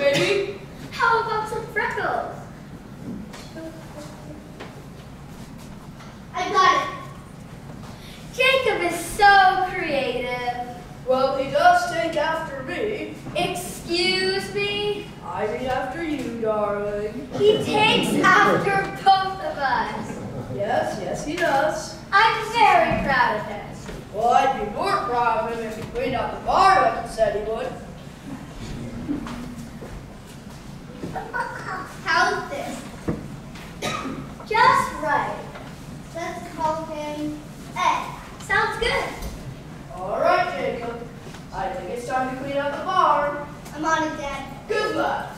sweetie. How about some freckles? I got it. Jacob is so creative. Well, he does take after me. Excuse me? I mean after you, darling. He takes after both of us. Yes, he does. I'm very proud of him. Well, I'd be more proud of him if he cleaned out the barn like he said he would. How's this? Just right. Let's call him Ed. Sounds good. All right, Jacob. I think it's time to clean out the barn. I'm on it, Dad. Good luck.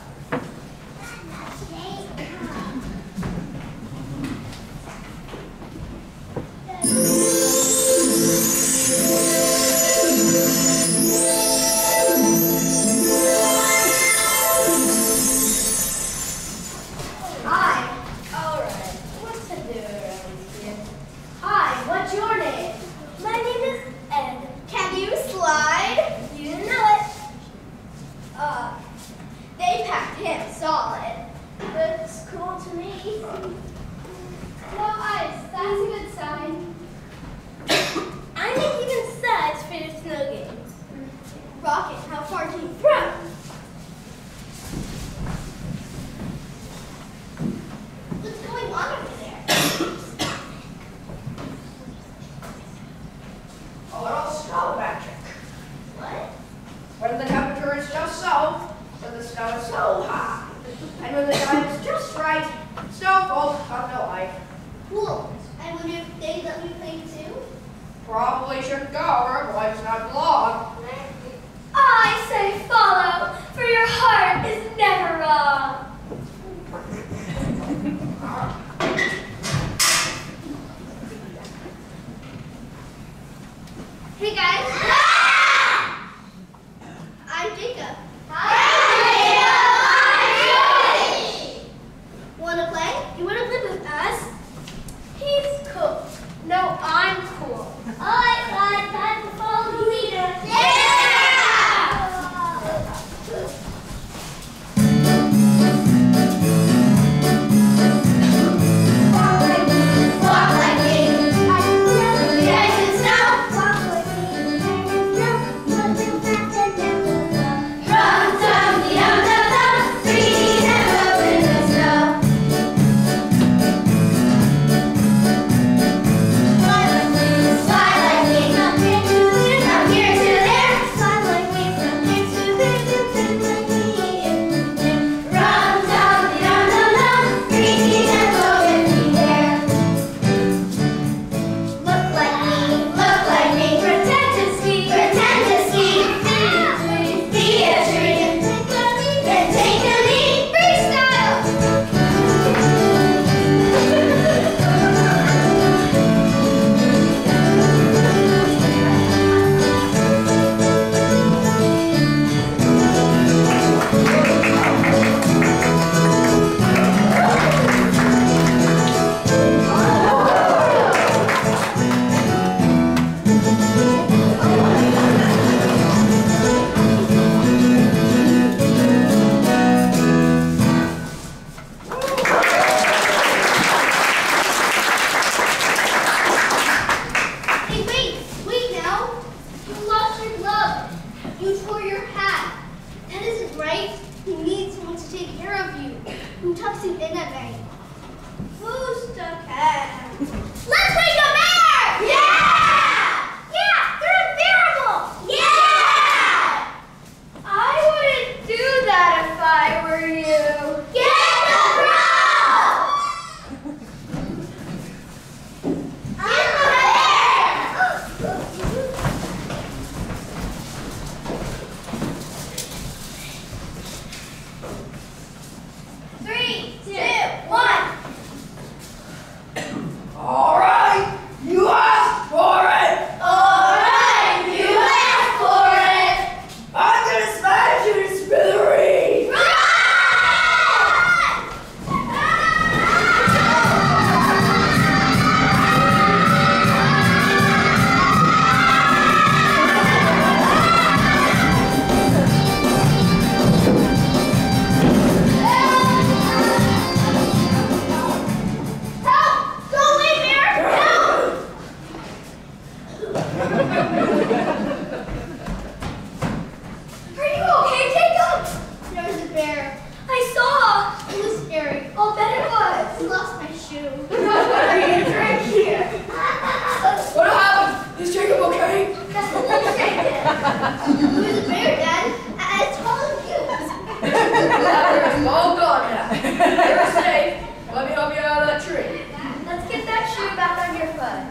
I'll bet it was. I lost my shoe. It's right here. What happened? Is Jacob okay? That's the little shaken. Who's a bear, Dad? As tall as you. It's all gone now. You're safe. Let me help you out of that tree. Let's get that shoe back on your foot.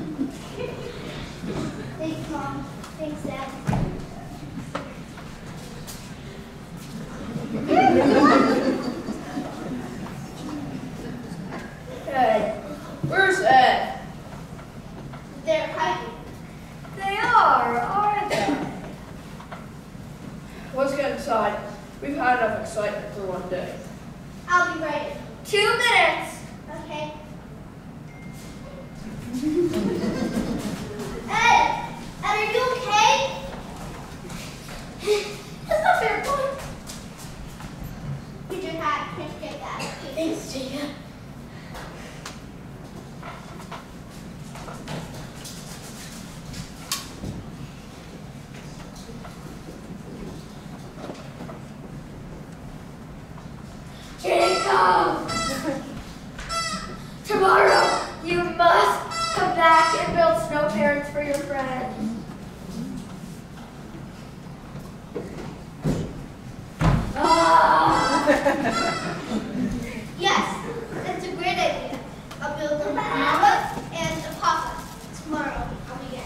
Thanks, Mom. Thanks, Dad. Hey, where's Ed? They're hiking. They are they? Let's get inside. We've had enough excitement for one day. I'll be ready. 2 minutes. Okay. Ed, are you okay? That's not fair, boy. Here's your hat. Can't forget that. Thanks, Jacob. Jacob! Tomorrow, you must come back and build snow parents for your friends. Yes, that's a great idea. I'll build a mama and a papa. Tomorrow, I'll begin.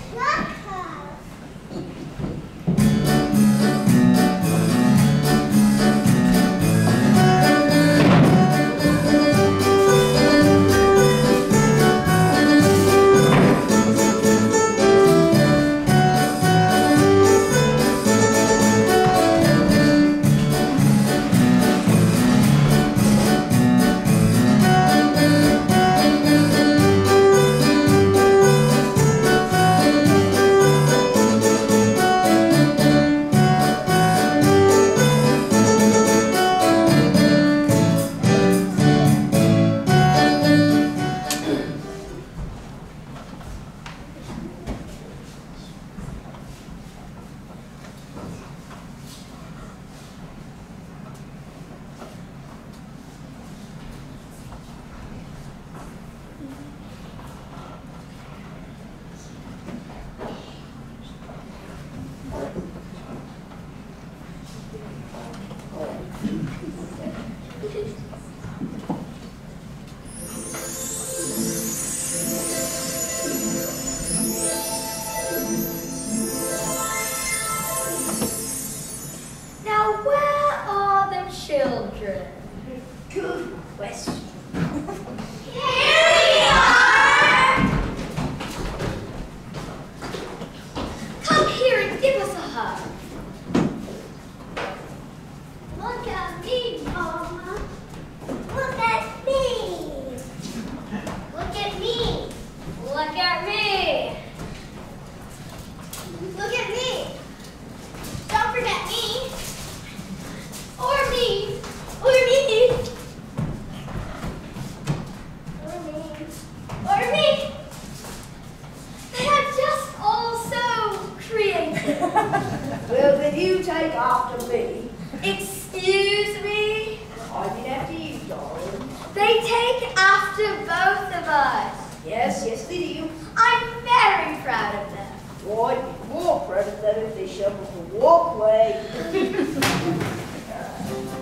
Now, where are the children? Good question. Here we are! Come here and give us a hug. Look at me, Mama. Look at me. Look at me. Look at me. Look at me. Don't forget me. Or me. Or me. Or me. Or me. They are just all so creative. Well, then you take after me. Excuse me? I mean after you, darling. They take after both of us. Yes, yes, they do. I'm very proud of them. Why, you'd be more proud of them if they shoveled the walkway.